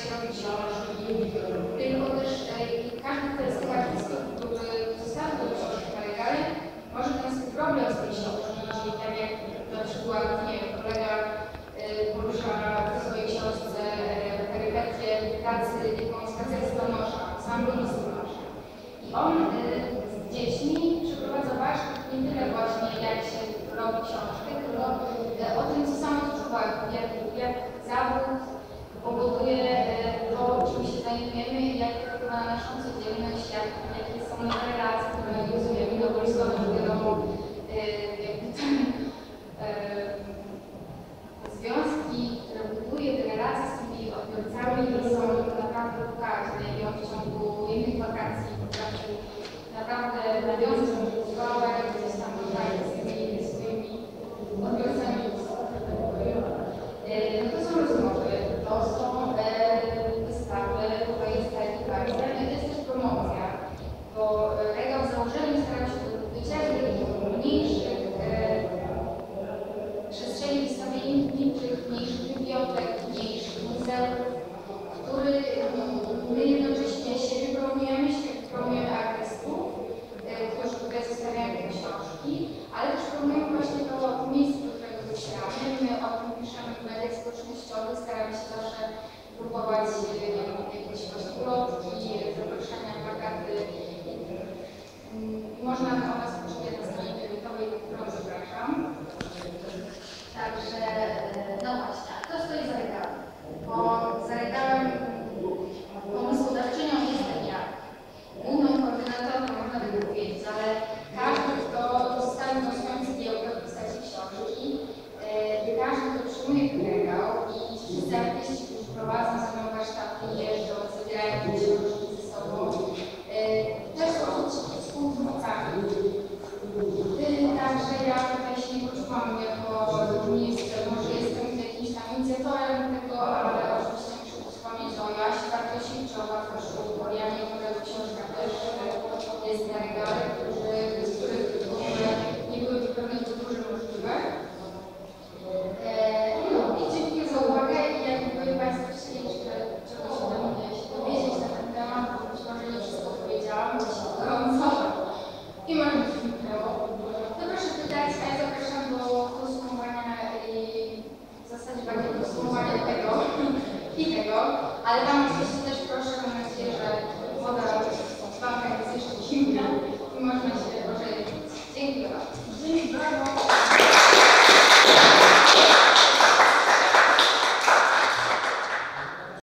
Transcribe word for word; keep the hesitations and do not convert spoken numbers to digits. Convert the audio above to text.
robi książki, tylko też każdy z tych artystów, który zostawił do książki na regale, może mieć swój problem z tej książki, czyli tak jak na przykład, nie wiem, kolega porusza w swojej książce perypetie pracy jaką spacer z Tomasza, sam go nie Tomasza. I on z dziećmi przeprowadza warsztat nie tyle właśnie jak się robi książkę,